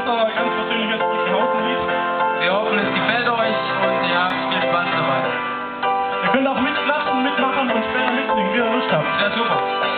unser ganz persönliches Brüchhausen-Lied. Wir hoffen, es gefällt euch und ihr habt viel Spaß dabei. Ihr könnt auch mitklatschen, mitmachen und später mitsingen, wie ihr Lust habt. Ja, super.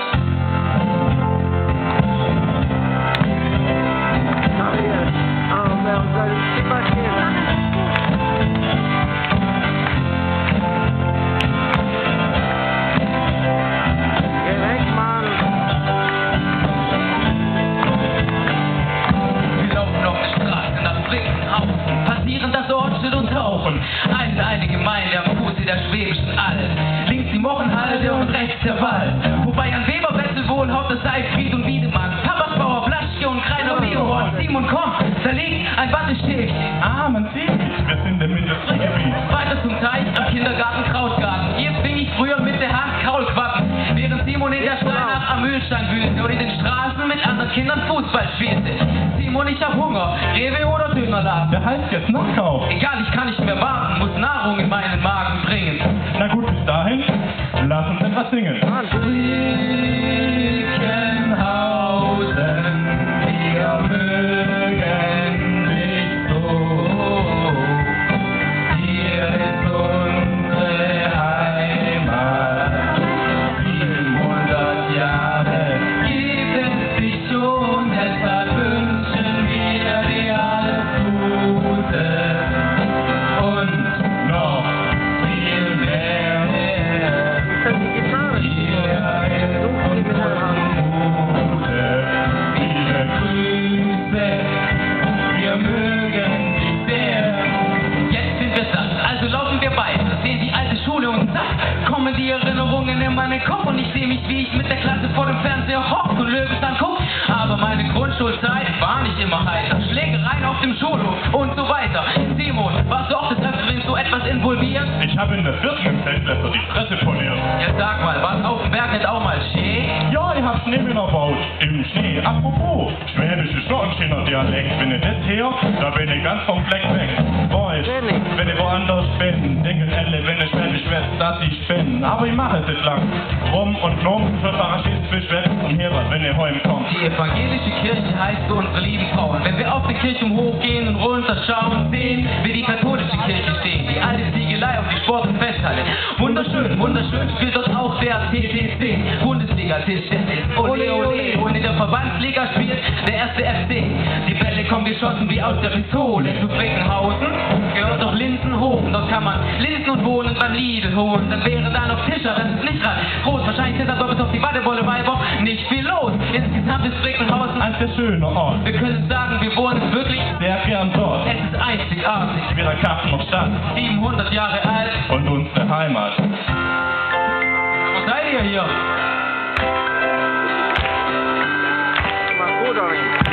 Eine Gemeinde am Fuße der Schwäbischen Alb. Links die Mochenhalde und rechts der Wald. Wobei an Weberwetzel wohnen Hauptsache Seifried und Wiedemann. Papas Bauer, Blaschke und Kreiner Beohorn. Simon, komm, da liegt ein Wattestäbchen. Ah, man sieht es, wir sind im Industriegebiet. Weiter zum Teich am Kindergarten Krautgarten. Hier fing ich früher mit der Hand Kaulquappen, während Simon in der Steinach am Mühlstein wühlte und in den Straßen mit anderen Kindern Fußball spielte. Simon, ich hab Hunger, Rewe oder Dönerladen? Der heißt jetzt Nachkauf. Egal, ich kann nicht mehr warten, muss Nahrung in meinen Magen bringen. Na gut, bis dahin, lass uns etwas singen. Rickenhausen, wir mögen dich so. Hier ist unsere Heimat. 700 Jahre gibt es dich schon, deshalb wünschen wir dir alles Gute. Und noch viel mehr. Hier ist unsere Mute. Viele Grüße, wir mögen dich sehr. Jetzt sind wir satt, also laufen wir weiter, sehen die alte Schule und zack, kommen die Erinnerungen in meinen Kopf und ich sehe mich, wie ich mit der Klasse vor dem Fernseher hockt und Löwenzahn guckt. Aber meine Grundschulzeit war nicht immer heiter. Schlägereien auf dem Schulhof und so weiter. Simon, warst du auch des Öfteren so etwas involviert? Ich habe in der 4. Klässler die Fresse poliert. Ja, sag mal, war es auf dem Berg nicht auch mal schön? Ja, ich hab Schneemänner gebaut. Im Schnee. Apropos, Schwäbisch ist schon ein schöner Dialekt. Wenn ich das her, da bin ich ganz vom Fleck weg. Weiß, wenn ich woanders bin, denken alle, wenn ich Schwäbisch werde, dass ich bin. Aber ich mache es nicht lang. Rum und krumm, für Parachist für Schwäbisch zum Herbert, wenn ihr heimkommt. Die evangelische Kirche heißt für unsere lieben Frauen. Wenn wir auf den Kirchenhof gehen und runterschauen, sehen wir die katholische Kirche stehen. Die alte Ziegelei auf die Sport- und Festhalle. Wunderschön, wunderschön spielt dort auch der TTC. Bundesliga-Tischtennis. Ole, ole. Und in der Verbandsliga spielt der erste FC. Die Bälle kommen geschossen wie aus der Pistole. Zu Beckenhausen gehört doch Lindenhofen. Dort kann man Linsen und Bohnen beim Lidl holen. Dann wäre da noch Fischer, das ist nicht gerade groß. Wahrscheinlich sind da doppelt auf die Wattebolle Weiber nicht viel los. Insgesamt ist Beckenhausen ein sehr schöner Ort. Wir können sagen, wir wohnen wirklich sehr gern dort. Es ist einzigartig. Wie der Karpfener Stadt. 700 Jahre alt. Und unsere Heimat. Wo seid ihr hier? Mal gut,